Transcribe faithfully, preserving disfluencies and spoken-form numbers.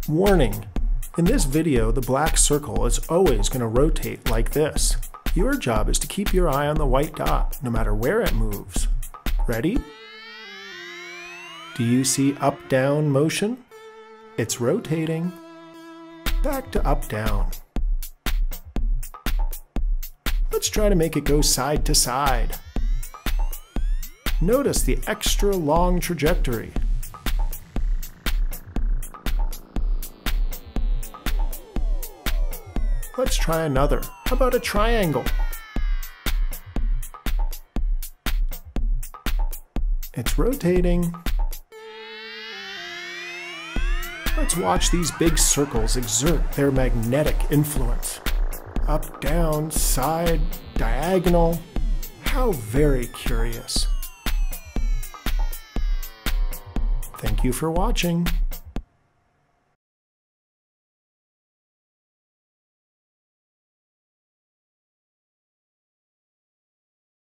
Warning! In this video, the black circle is always going to rotate like this. Your job is to keep your eye on the white dot, no matter where it moves. Ready? Do you see up-down motion? It's rotating. Back to up-down. Let's try to make it go side to side. Notice the extra long trajectory. Let's try another. How about a triangle? It's rotating. Let's watch these big circles exert their magnetic influence. Up, down, side, diagonal. How very curious. Thank you for watching.